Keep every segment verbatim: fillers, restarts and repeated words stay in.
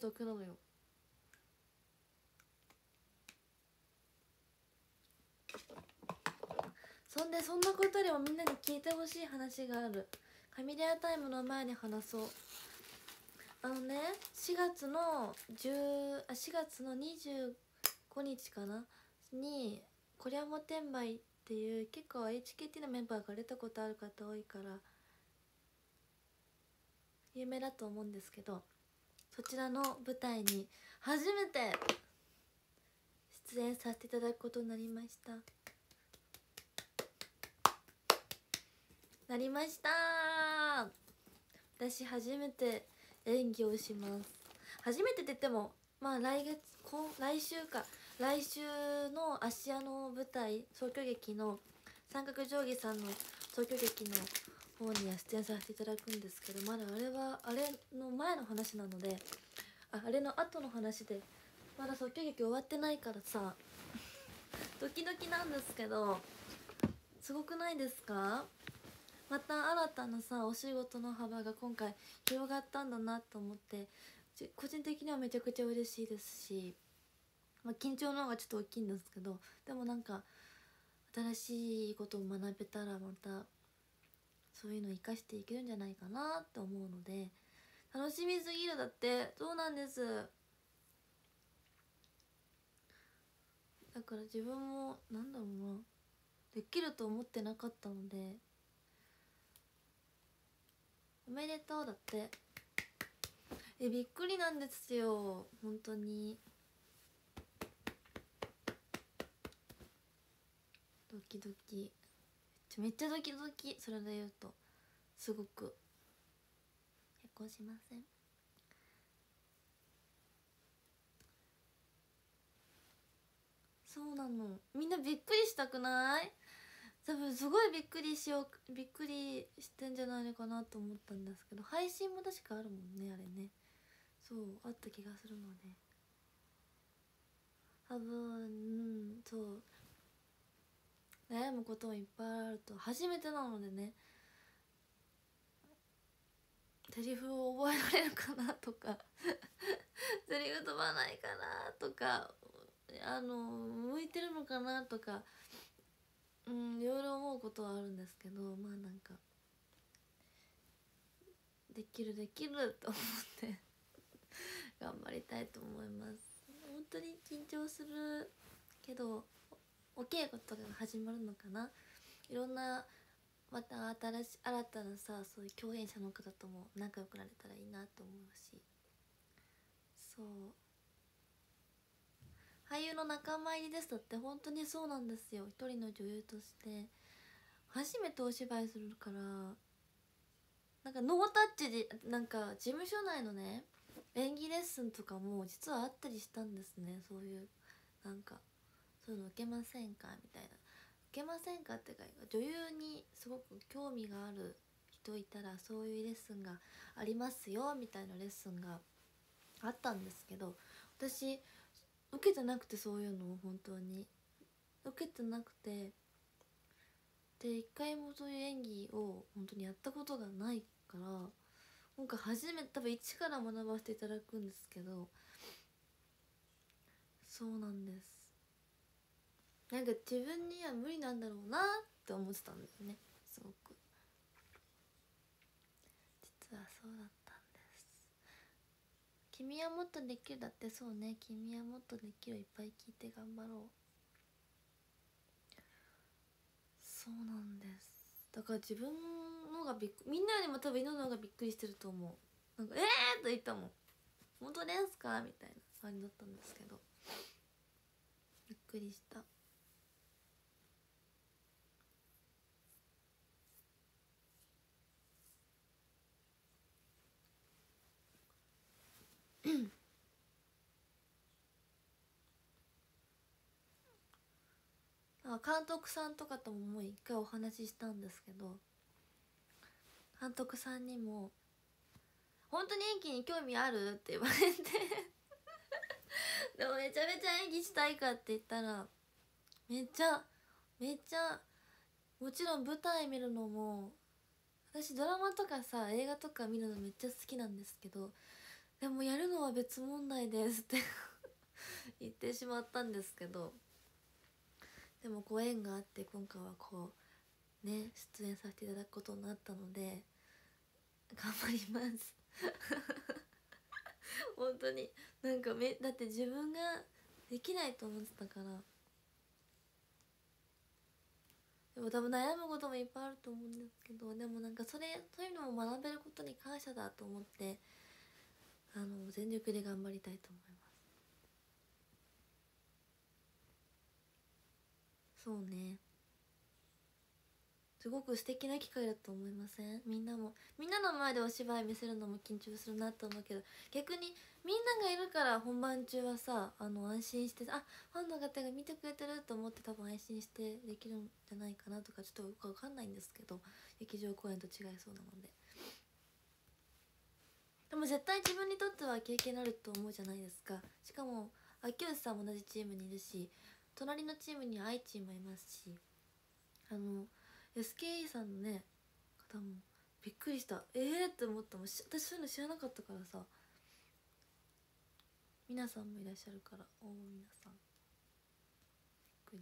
得なのよ。そんでそんなことよりもみんなに聞いてほしい話がある。神レアタイムの前に話そう。あのね、しがつのじゅうあしがつのにじゅうごにちかなにコリアモテンバイっていう結構 エイチケーティー のメンバーが出たことある方多いから有名だと思うんですけど、そちらの舞台に初めて出演させていただくことになりましたなりました私初めて演技をします。初めてって言ってもまあ来月こ来週か来週の芦屋の舞台東京劇の三角定規さんの東京劇の方には出演させていただくんですけど、まだあれはあれの前の話なので、ああれの後の話でまだ東京劇終わってないからさドキドキなんですけど、すごくないですか？また新たなさお仕事の幅が今回広がったんだなと思って、個人的にはめちゃくちゃ嬉しいですし、まあ、緊張の方がちょっと大きいんですけど、でもなんか新しいことを学べたらまたそういうのを生かしていけるんじゃないかなって思うので楽しみすぎる。だってそうなんです。だから自分もなんだろうな、できると思ってなかったのでおめでとうだって。えびっくりなんですよ本当に。ドキドキめっちゃドキドキ。それで言うとすごくへこしません？そうなの、みんなびっくりしたくない？多分すごいびっくりしようびっくりしてんじゃないのかなと思ったんですけど、配信も確かあるもんねあれね。そうあった気がするので多分うんそう悩むこともいっぱいあると。初めてなのでね、セリフを覚えられるかなとかセリフ飛ばないかなとか、あの向いてるのかなとか、うんいろいろ思うことはあるんですけど、まあなんかできるできると思って頑張りたいと思います。本当に緊張するけどお稽古とかが始まるのかな。いろんなまた新しい新たなさそういう共演者の方とも仲良くなれたらいいなと思うし、そう俳優の仲間入りですだって本当にそうなんですよ。一人の女優として初めてお芝居するから、なんかノータッチでなんか事務所内のね演技レッスンとかも実はあったりしたんですね。そういうなんかそういうの受けませんかみたいな、受けませんかってか女優にすごく興味がある人いたらそういうレッスンがありますよみたいなレッスンがあったんですけど、私受けてなくて、そういうのを本当に受けてなくて、で一回もそういう演技を本当にやったことがないから今回初めて多分一から学ばせていただくんですけど、そうなんです。なんか自分には無理なんだろうなって思ってたんだよね。すごく実はそうだったんです。君はもっとできるだって。そうね、君はもっとできるいっぱい聞いて頑張ろう。そうなんです。だから自分のがびっくみんなよりも多分犬の方がびっくりしてると思う。なんか「えー!」と言ったもん。本当ですかみたいな感じだったんですけど、びっくりした。あ監督さんとかとももう一回お話ししたんですけど、監督さんにも「本当に演技に興味ある?」って言われてでもめちゃめちゃ演技したいかって言ったらめっちゃめっちゃもちろん舞台見るのも私ドラマとかさ映画とか見るのめっちゃ好きなんですけど、 でもやるのは別問題ですって言ってしまったんですけど、でもご縁があって今回はこうね出演させていただくことになったので頑張ります本当になんかめだって自分ができないと思ってたから。でも多分悩むこともいっぱいあると思うんですけど、でもなんかそれそういうのも学べることに感謝だと思って、あの全力で頑張りたいと思います。そうね、すごく素敵な機会だと思いません？みんなもみんなの前でお芝居見せるのも緊張するなと思うけど、逆にみんながいるから本番中はさ、あの安心して、あ、ファンの方が見てくれてると思って多分安心してできるんじゃないかなとか、ちょっとよくわかんないんですけど、劇場公演と違いそうなので。でも絶対自分にとっては経験になると思うじゃないですか。しかも秋吉さんも同じチームにいるし、隣のチームには愛知もいますし、あの エスケーイー さんのね方もびっくりした。ええー、って思ったもん。私そういうの知らなかったからさ。皆さんもいらっしゃるから、おお皆さんびっく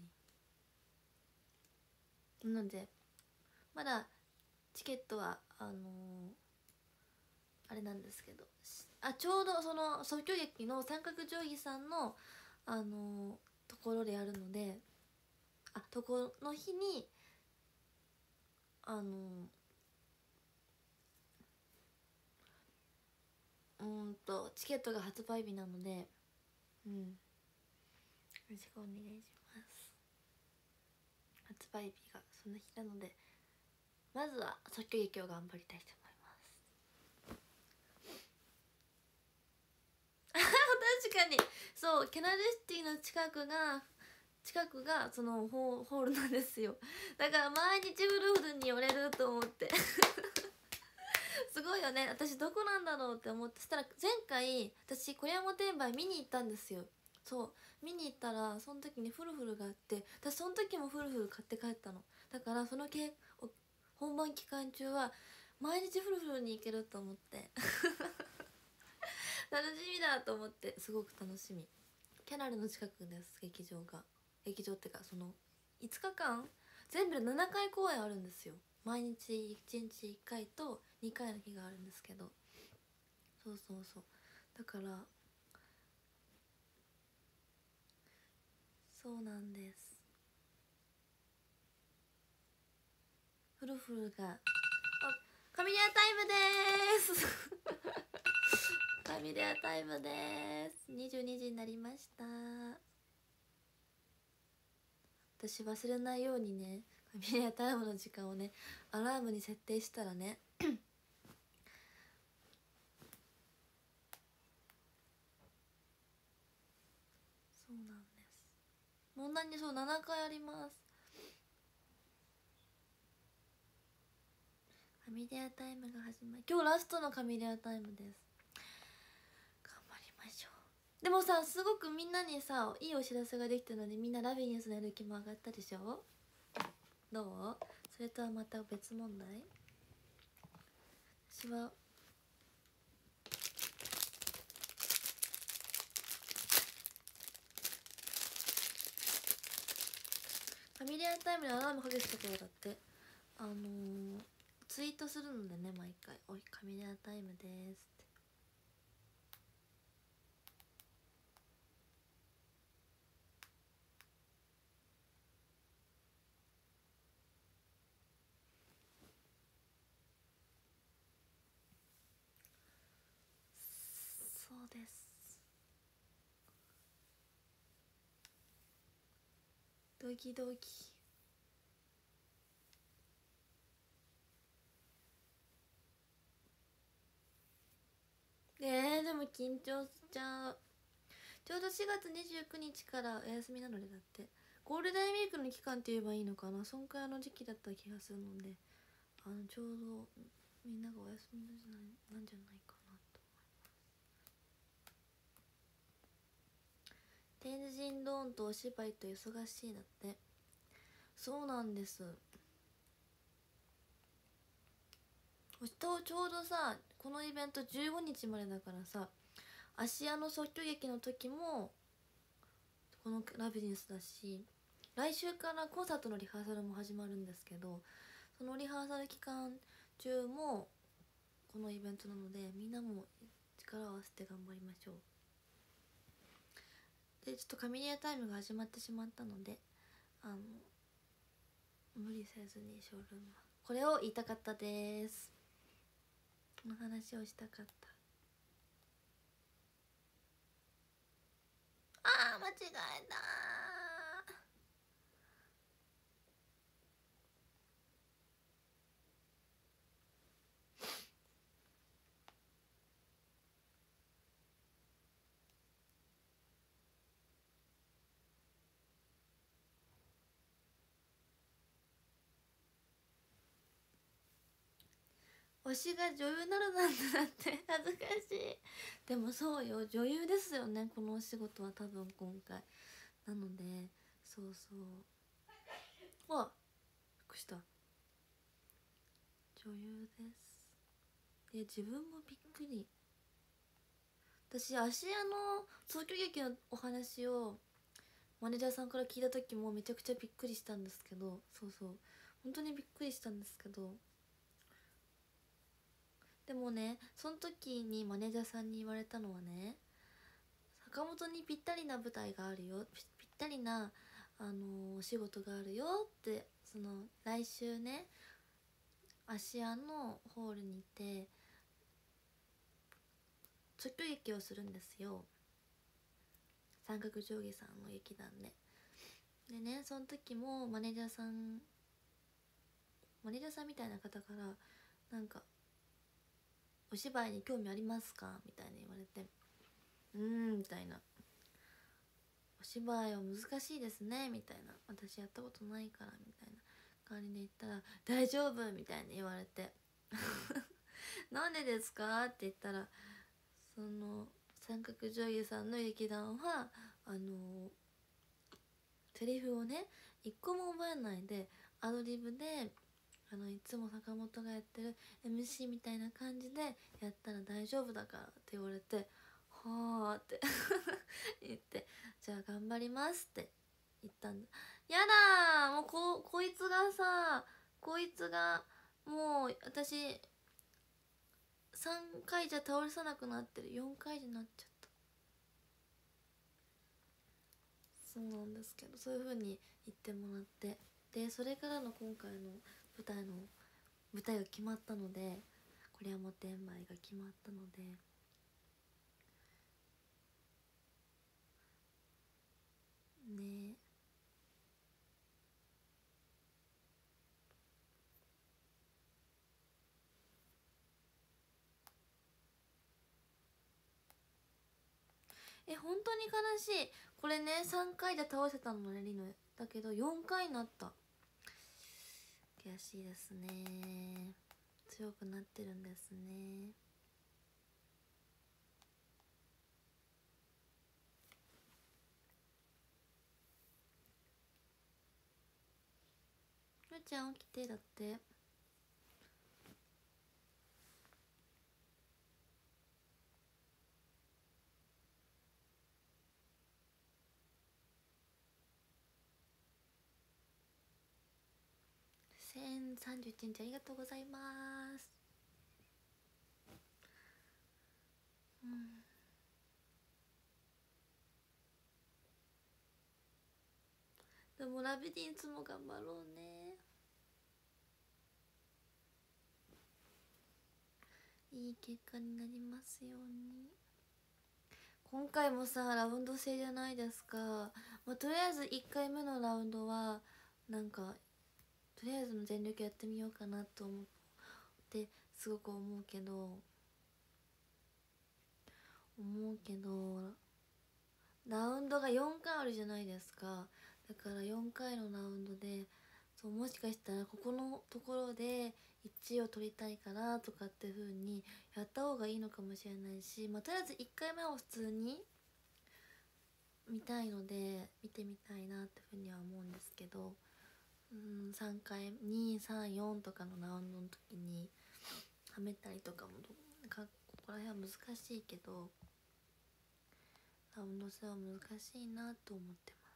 りなので、まだチケットはあのー、あれなんですけど、あちょうどその即興劇の三角定規さんのあのー、ところでやるので、あとこの日にあのー、うんとチケットが発売日なので、うん、よろしくお願いします。発売日がその日なので、まずは即興劇を頑張りたいと思います確かにそう、キャナルシティの近くが近くがそのホールなんですよ。だから毎日ウルフルに寄れると思ってすごいよね。私どこなんだろうって思って、そしたら前回私小山転売見に行ったんですよ。そう見に行ったらその時にフルフルがあって、私その時もフルフル買って帰ったの。だからそのけ本番期間中は毎日フルフルに行けると思って楽しみだと思って、すごく楽しみ。キャナルの近くです劇場が。劇場ってかそのいつかかん全部でななかい公演あるんですよ。毎日いちにちいっかいとにかいの日があるんですけど、そうそうそう、だからそうなんです。フルフルが、あ、カミリアタイムでーすカミリアタイムでーす。にじゅうにじになりました。私忘れないようにね、カミリアタイムの時間をねアラームに設定したらねそうなんです。問題にそうななかいあります。カミリアタイムが始まる。今日ラストのカミリアタイムです。頑張りましょう。でもさ、すごくみんなにさいいお知らせができたので、みんなラビリンスのやる気も上がったでしょ。どう？それとはまた別問題。私はカミリアタイムにアラームかけてたからだって。あのー、ツイートするのでね、毎回「おいカミリアタイムです」って。そうです。ドキドキ。えー、でも緊張しちゃう。ちょうどしがつにじゅうくにちからお休みなので、だってゴールデンウィークの期間って言えばいいのかな、そんくらいの時期だった気がするので、あのちょうどみんながお休みなんじゃないなんじゃないかなと思います。天神ドーンとお芝居と忙しいだって。そうなんです。ちょうどさこのイベントじゅうごにちまでだからさ、 芦屋の即興劇の時もこのラビリンスだし、来週からコンサートのリハーサルも始まるんですけど、そのリハーサル期間中もこのイベントなので、みんなも力を合わせて頑張りましょう。でちょっとカミリアタイムが始まってしまったので、あの無理せずにショールームはこれを言いたかったです。この話をしたかった。あー間違えた推しが女優なるなんてなって恥ずかしい。でもそうよ、女優ですよね、このお仕事は多分今回。なのでそうそう、あっびっくりした、女優です。いや自分もびっくり。私芦屋の東京劇のお話をマネージャーさんから聞いた時もめちゃくちゃびっくりしたんですけど、そうそう本当にびっくりしたんですけど、でもねその時にマネージャーさんに言われたのはね、坂本にぴったりな舞台があるよ、ぴぴったりなあのーお仕事があるよって、その来週ね芦屋のホールにて即興劇をするんですよ、三角定規さんの劇団で。でねその時もマネージャーさんマネージャーさんみたいな方からなんかお芝居に興味ありますかみたいに言われて、うーんみたいな、お芝居は難しいですねみたいな、私やったことないからみたいな感じで言ったら大丈夫みたいに言われてなんでですかって言ったら、その三角女優さんの劇団はあのセリフをね一個も覚えないでアドリブで、あのいつも坂本がやってる エムシー みたいな感じでやったら大丈夫だからって言われて、はあって言って、じゃあ頑張りますって言ったんだ。やだーもうここいつがさこいつがもう私さんかいじゃ倒れさなくなってる、よんかいになっちゃった。そうなんですけど、そういう風に言ってもらって、でそれからの今回の舞台の舞台が決まったので、これはもう転売が決まったのでね。え本当に悲しい。これねさんかいで倒せたのねリノだけどよんかいになった。悔しいですね。強くなってるんですね。むーちゃん起きてだって。せんさんじゅういちにちありがとうございます。うん、でもラビリンスも頑張ろうね。いい結果になりますように。今回もさラウンド制じゃないですか、まあ、とりあえずいっかいめのラウンドはなんかとりあえずの全力やってみようかなと思ってすごく思うけど思うけどラウンドがよんかいあるじゃないですか。だからよんかいのラウンドでそうもしかしたらここのところでいちいを取りたいからとかって風にやった方がいいのかもしれないし、まあ、とりあえずいっかいめは普通に見たいので見てみたいなってふうには思うんですけど、うんさんかいにさんよんとかのラウンドの時にはめたりとかもかここら辺は難しいけど、 んの世話難しいなと思ってます。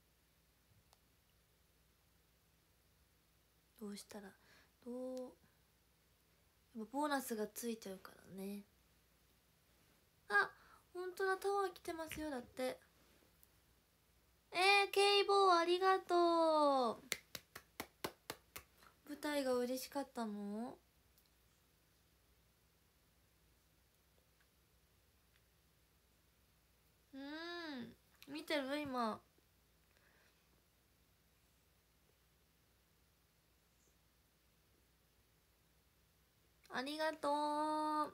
どうしたらどうやっぱボーナスがついちゃうからね。あ、ほんとだ、タワー来てますよ。だってえー、ケイボーありがとう。舞台が嬉しかったの？うん、見てる今。ありがとう。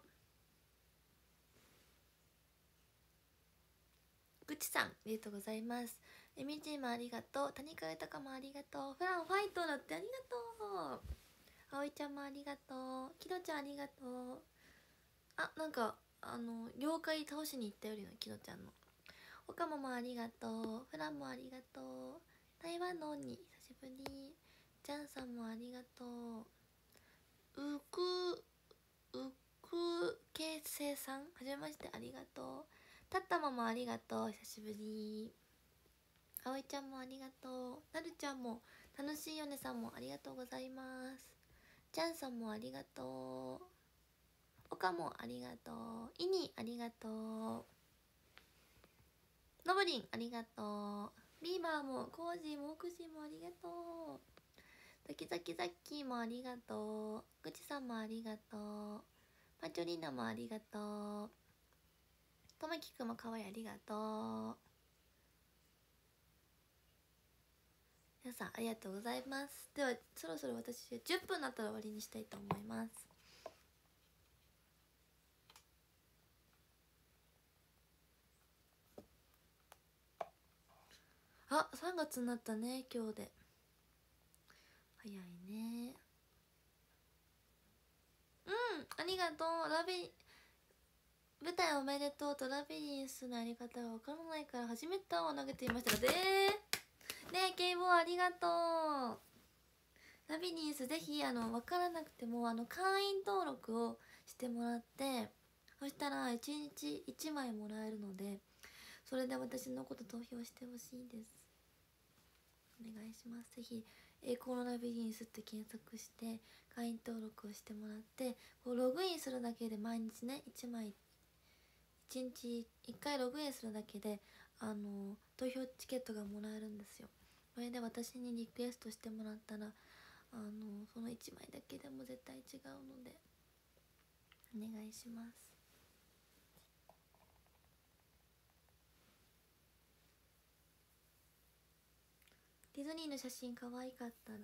ぐちさんありがとうございます。えみちもありがとう。谷川豊もありがとう。フランファイトだってありがとう。あおいちゃんもありがとう。きどちゃんありがとう。あ、なんかあの妖怪倒しに行ったよりのきどちゃんの。おかももありがとう。フランもありがとう。台湾の鬼久しぶり。ジャンさんもありがとう。うくうくけいせいさんはじめましてありがとう。たったまもありがとう。久しぶり。あおいちゃんもありがとう。なるちゃんも楽しいよねさんもありがとうございます。ジャンさんもありがとう。おかもありがとう。イニありがとう。のぶりんありがとう。ビーバーもコージーもオクジーもありがとう。ザキザキザッキーもありがとう。ぐちさんもありがとう。パチョリーナもありがとう。ともきくんもかわいいありがとう。皆さんありがとうございます。ではそろそろ私じゅっぷんになったら終わりにしたいと思います。あ、さんがつになったね今日で。早いね。うん、ありがとう。ラビ舞台おめでとうとラビリンスのやり方がわからないから初めてタワーを投げていましたがでーねえケイボーありがとう。ラビリンスぜひあの分からなくてもあの会員登録をしてもらって、そしたらいちにちいちまいもらえるので、それで私のこと投票してほしいです。お願いします。ぜひ栄光のラビリンスって検索して会員登録をしてもらって、こうログインするだけで毎日ねいちまいいちにちいっかいログインするだけであの投票チケットがもらえるんですよ。それで私にリクエストしてもらったらあのそのいちまいだけでも絶対違うのでお願いします。ディズニーの写真可愛かっただって。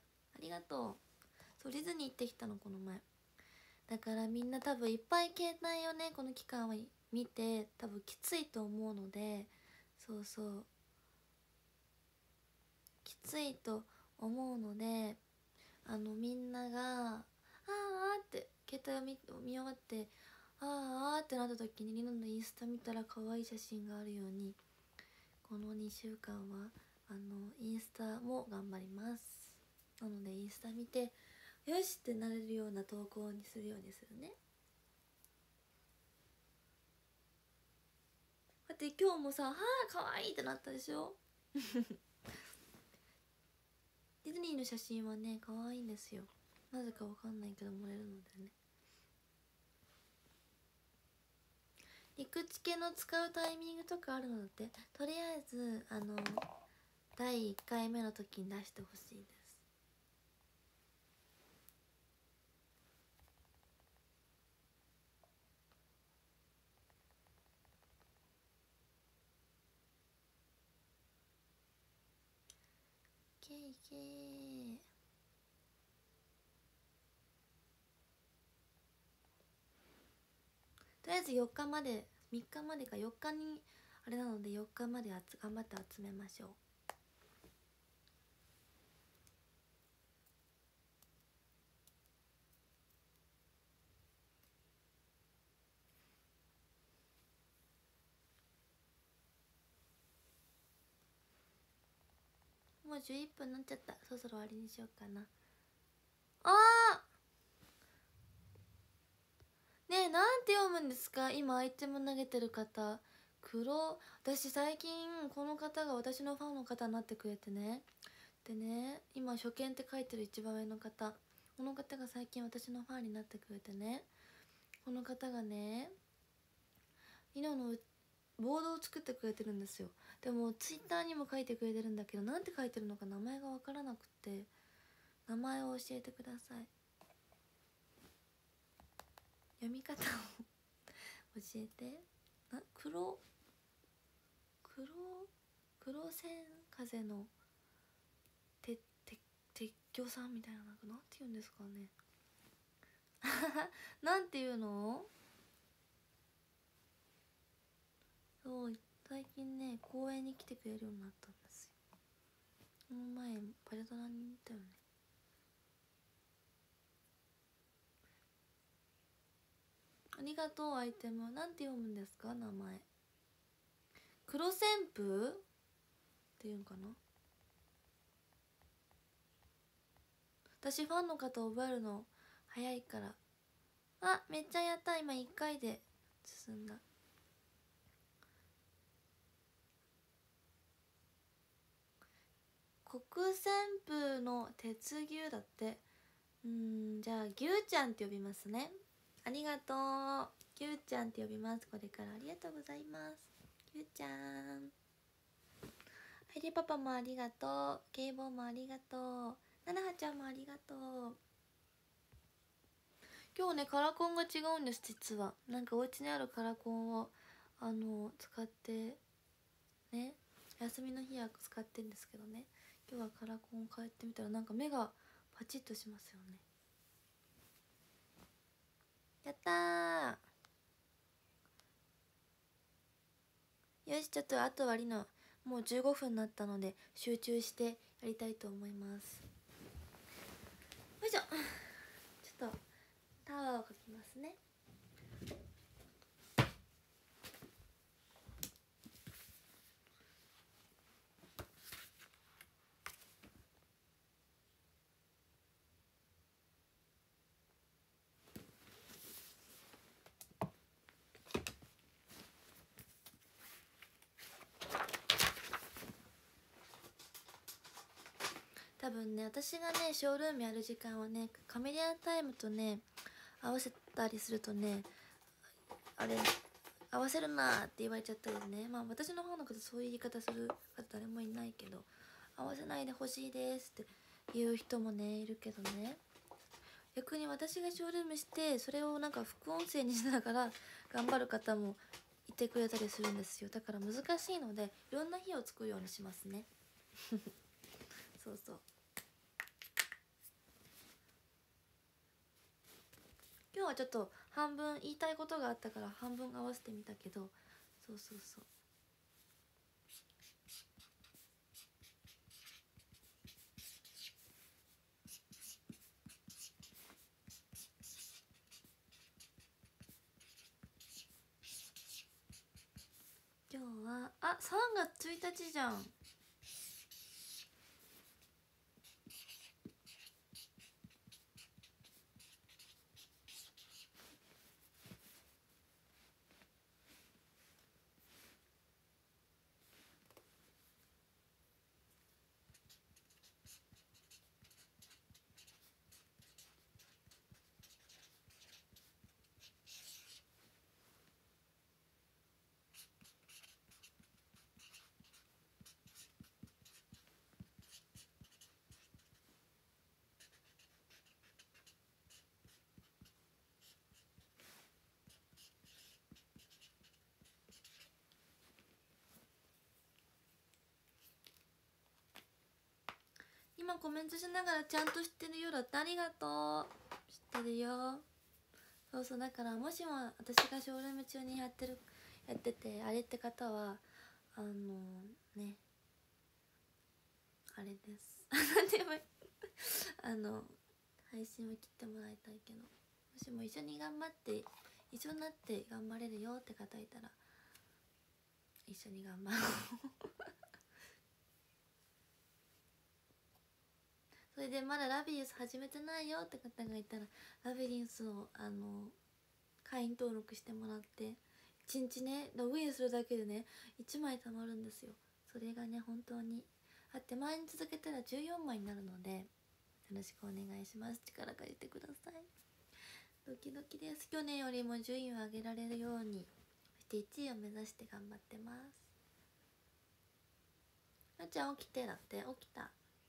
ありがとう。そうディズニー行ってきたのこの前だから、みんな多分いっぱい携帯をねこの期間は見て多分きついと思うので、そうそうきついと思うので、あのみんなが「あーあ」って携帯を 見, 見終わって「あーあ」ってなった時にリノのインスタ見たら可愛い写真があるように、このにしゅうかんはあのインスタも頑張ります。なのでインスタ見てよしってなれるような投稿にするようにするね。だって今日もさ「はあかわいい」ってなったでしょディズニーの写真はね可愛いんですよ。なぜかわかんないけど盛れるのでね。陸地系の使うタイミングとかあるのだって。とりあえずあのだいいっかいめの時に出してほしいです。ケイケーとりあえずよっかまでみっかまでかよっかにあれなのでよっかまであつ頑張って集めましょう。もうじゅういっぷんになっちゃった。そろそろ終わりにしようかな。あーねえなんて読むんですか今アイテム投げてる方。 黒、私最近この方が私のファンの方になってくれてね。でね、今初見って書いてる一番上の方、この方が最近私のファンになってくれてね、この方がね今のボードを作ってくれてるんですよ。でもツイッターにも書いてくれてるんだけど、なんて書いてるのか名前が分からなくて、名前を教えてください。読み方を教えて。な、黒黒黒線風のてて鉄橋さんみたいな、なんかなんて言うんですかねなんていうの。そう、最近ね公園に来てくれるようになったんですよ。この前パジャドラに行ったよね。ありがとう。アイテムなんて読むんですか、名前。黒旋風っていうんかな。私ファンの方覚えるの早いから。あ、めっちゃやった。今いっかいで進んだ。国旋風の鉄牛だって。うん、じゃあ牛ちゃんって呼びますね。ありがとう。牛ちゃんって呼びます、これから。ありがとうございます。牛ちゃん。はいでパパもありがとう。ケイボーもありがとう。ななはちゃんもありがとう。今日ねカラコンが違うんです。実はなんかお家にあるカラコンをあの使ってね、休みの日は使ってるんですけどね、今日はカラコンを変えてみたらなんか目がパチッとしますよね。やったー。よし、ちょっとあと割りのもうじゅうごふんになったので集中してやりたいと思います。よいしょ。ちょっとタワーをかきますね。多分ね、私がねショールームやる時間はねカメレアタイムとね合わせたりするとね、あれ合わせるなって言われちゃったりね。まあ私の方の方そういう言い方する方誰もいないけど、合わせないでほしいですって言う人もねいるけどね、逆に私がショールームしてそれをなんか副音声にしながら頑張る方もいてくれたりするんですよ。だから難しいのでいろんな日を作るようにしますねそうそう、今日はちょっと半分言いたいことがあったから半分合わせてみたけど、そうそうそう。今日はあさんがつついたちじゃん。今コメントしながらちゃんと知ってるようだって。ありがとう。知ってるよ。そうそう、だからもしも私がショールーム中にやってるやっててあれって方はあのねあれです何でもいいあの配信を切ってもらいたいけど、もしも一緒に頑張って一緒になって頑張れるよって方いたら一緒に頑張ろうそれでまだラビリンス始めてないよって方がいたらラビリンスをあの会員登録してもらってちにちねログインするだけでねいちまいたまるんですよ。それがね本当にあって毎日続けたらじゅうよんまいになるのでよろしくお願いします。力借りてください。ドキドキです。去年よりも順位を上げられるようにそしていちいを目指して頑張ってます。なっちゃん起きてだって起きた。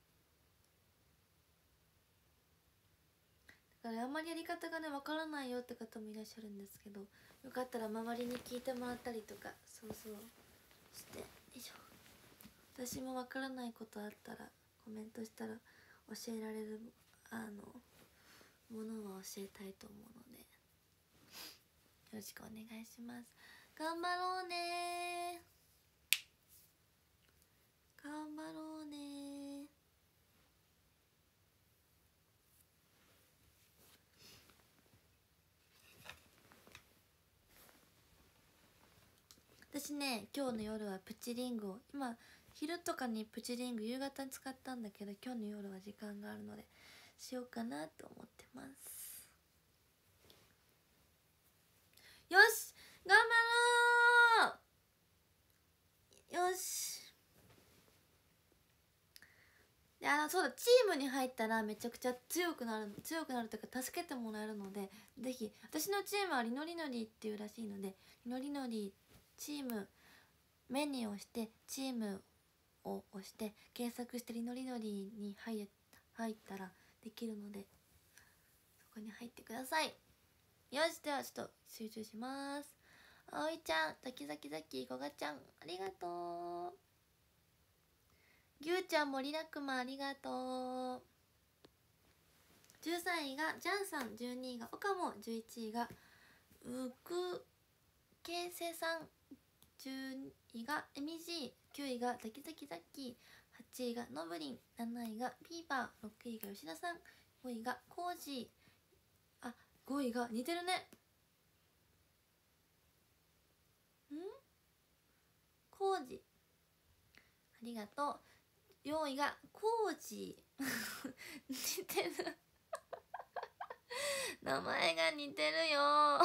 だからあんまりやり方がねわからないよって方もいらっしゃるんですけど、よかったら周りに聞いてもらったりとかそうそうしてよいしょ。私もわからないことあったらコメントしたら教えられるあのものは教えたいと思うのでよろしくお願いします。頑張ろうね頑張ろうね。私ね今日の夜はプチリングを今昼とかにプチリング夕方に使ったんだけど今日の夜は時間があるのでしようかなと思ってます。よし頑張ろう。よしであのそうだチームに入ったらめちゃくちゃ強くなる強くなるというか助けてもらえるのでぜひ私のチームはリノリノリっていうらしいのでリノリノリチームメニューを押してチームを押して検索してリノリノリに入入ったらできるのでそこに入ってください。よしではちょっと集中します。あおいちゃんザキザキザキこがちゃんありがとう。ぎゅうちゃんもりらくまありがとう。じゅうさんいがジャンさん、じゅうにいが岡も、じゅういちいがうくけいせさん、じゅういがエミジー、きゅういがザキザキザッキー、はちいがのぶりん、なないがピーパー、ろくいが吉田さん、ごいがコージー、あごいが似てるねんコージありがとう。よんいがコージ似てる名前が似てるよあ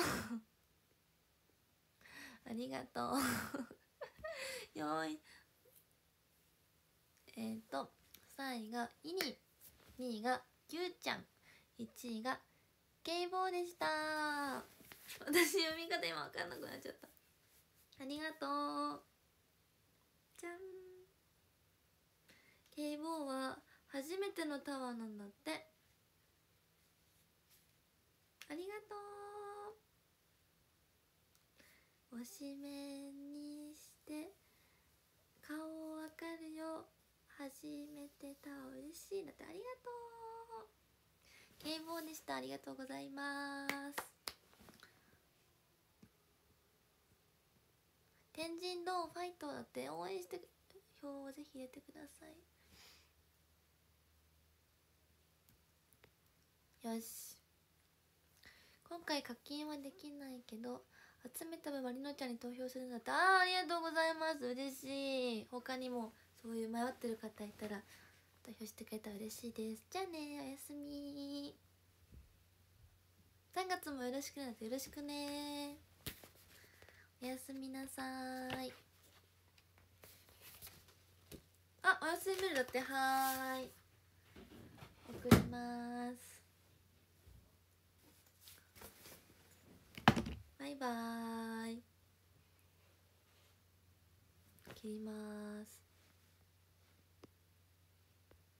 りがとうよんいえっ、ー、とさんいがイニ、にいがぎゅうちゃん、いちいがケイボーでした。私読み方今分かんなくなっちゃった。ありがとう。じゃん。ケイボーは初めてのタワーなんだって。ありがとう。おしめにして顔わかるよ初めてタワー嬉しいだって。ありがとう。ケイボーでした。ありがとうございます。天神ドンファイトだって応援して票をぜひ入れてください。よし今回課金はできないけど集めた分はりのちゃんに投票するんだって。あーありがとうございます。嬉しい。他にもそういう迷ってる方いたら投票してくれたら嬉しいです。じゃあねおやすみ。さんがつもよろしくなってよろしくね。おやすみなさーい。あおやすみメールだって。はーい送りまーす。バイバーイ。切りまーす。